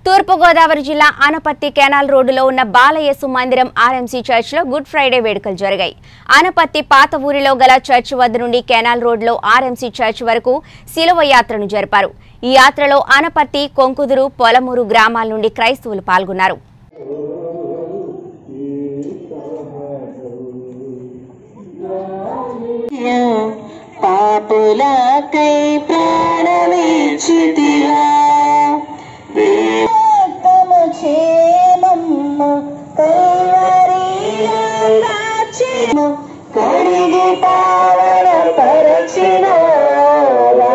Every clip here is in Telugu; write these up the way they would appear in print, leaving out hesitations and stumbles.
తూర్పు గోదావరి జిల్లా ఆనపత్తి కెనాల్ రోడ్డులో ఉన్న బాలయేసు మందిరం ఆర్ఎంసీ చర్చిలో గుడ్ ఫ్రైడే వేడుకలు జరిగాయి. ఆనపత్తి పాత ఊరిలో గల చర్చి వద్ద నుండి కెనాల్ రోడ్లో ఆర్ఎంసీ చర్చి వరకు శిలువ యాత్రను జరిపారు. ఈ యాత్రలో ఆనపత్తి, కొంకుదురు, పొలమూరు గ్రామాల నుండి క్రైస్తవులు పాల్గొన్నారు. పాపులకై ప్రాణమిచ్చితివా క్షేమము కైవరియాచిము కడిగి పావన పరచినావా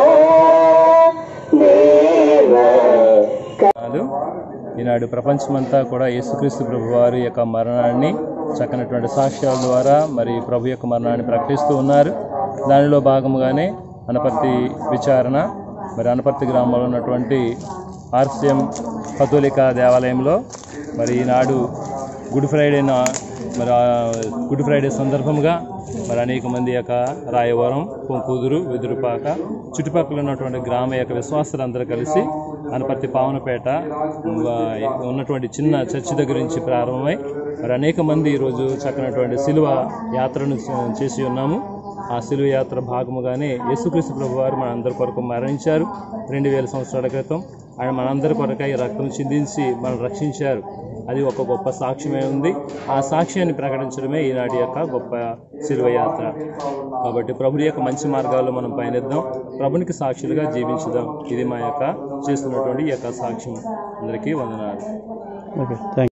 దేవా. ఈనాడు ప్రపంచమంతా కూడా యేసుక్రీస్తు ప్రభువారి యొక్క మరణాన్ని చక్కనటువంటి సాక్ష్యాల ద్వారా మరి ప్రభు యొక్క మరణాన్ని ప్రకటిస్తూ ఉన్నారు. దానిలో భాగంగానే అనపర్తి విచారణ మరి అనపర్తి గ్రామంలో ఉన్నటువంటి ఆర్సిఎం కథోలిక దేవాలయంలో మరి ఈనాడు గుడ్ ఫ్రైడే సందర్భంగా మరి అనేక మంది యొక్క రాయవరం, కొంకుదురు, వెదురుపాక చుట్టుపక్కల ఉన్నటువంటి గ్రామ యొక్క విశ్వాసులందరూ కలిసి అనపర్తి పావనపేట ఉన్నటువంటి చిన్న చర్చి దగ్గర నుంచి ప్రారంభమై మరి అనేక మంది ఈరోజు చక్కనటువంటి శిలువ యాత్రను చేసి ఉన్నాము. ఆ శిలువ యాత్ర భాగముగానే యేసుక్రీస్తు ప్రభువారు మనందరి కొరకు మరణించారు. 2000 సంవత్సరాల క్రితం ఆయన మనందరి కొరకై రక్తం చిందించి మనం రక్షించారు. అది ఒక గొప్ప సాక్ష్యమే ఉంది. ఆ సాక్ష్యాన్ని ప్రకటించడమే ఈనాటి యొక్క గొప్ప శిలువ యాత్ర. కాబట్టి ప్రభుని యొక్క మంచి మార్గాల్లో మనం పయనిద్దాం, ప్రభునికి సాక్షులుగా జీవించుదాం. ఇది మా యొక్క చేస్తున్నటువంటి ఈ యొక్క సాక్ష్యం. అందరికీ వందనాలు.